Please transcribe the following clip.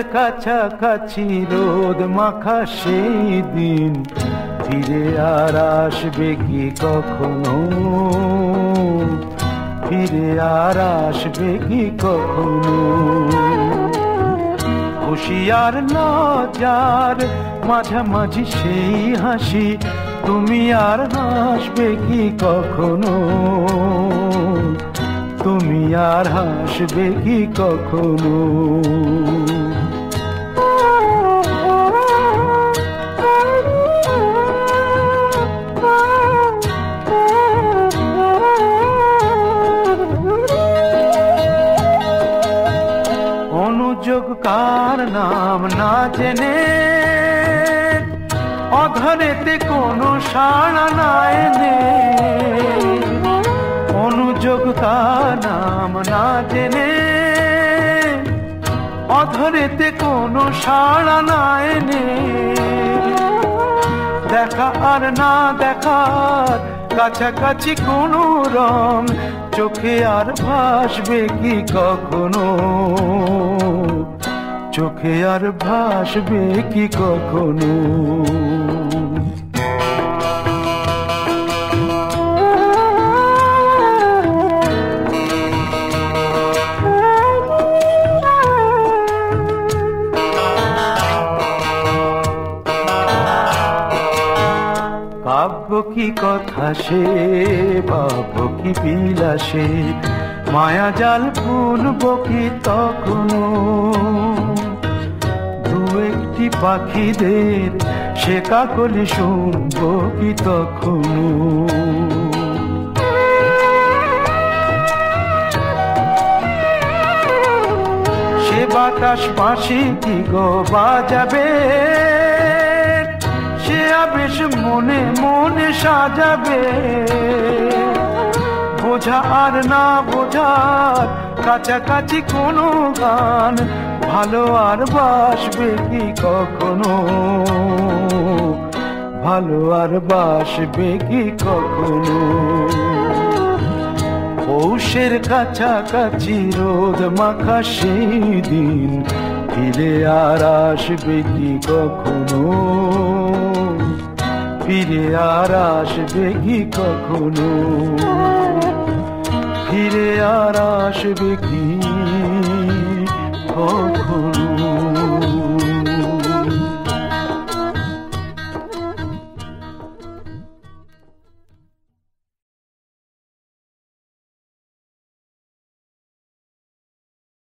কাছাকাছি রোদ মাখা সেই দিন ফিরে আর আসবে কি কখনো, ফিরে আর আসবে কি কখনো। খুশি আর লজ্জার মাঝামাঝি সেই হাসি, তুমি আর হাসবে কি কখনো, তুমি আর হাসবে কি কখনো। অনুযোগ কার নাম না জেনে অধরেতে কোনো সাড়া না এনে, অনুযোগ কার নাম না জেনে অধরেতে কোনো সাড়া না এনে, দেখা আর না দেখার কাছাকাছি কোনো রং চোখে আর ভাসবে কি কখনো, চোখে আর ভাসবে কি কখনো। কাব্য কি কথা সে, ভাব কি বিলাসে, মায়া জাল বুনব কি তখনো, দু একটি পাখিদের সে কাকলি শুনব কি তখনো। সে বাতাস বাঁশি কি গো বাজাবে, সে আবেশ মনে মনে সাজাবে, বোঝা আর না বোঝার কাছাকাছি কোনো গান ভালো আর বাসবে কি কখনো, ভালো আর বাসবে কি কখনো। পৌষের কাছাকাছি রোদ মাখা সেই দিন ফিরে আর আসবে কি কখনো, ফিরে আর আসবে কি কখনো, ফিরে আর আসবে কি কখনো।